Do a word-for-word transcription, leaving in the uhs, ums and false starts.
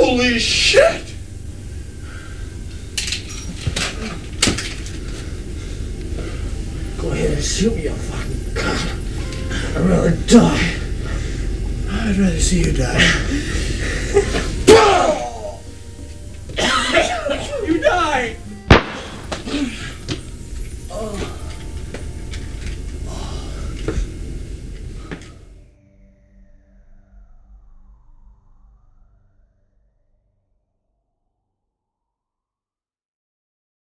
Holy shit! Go ahead and shoot me, you fucking cunt. I'd rather die. I'd rather see you die. You die!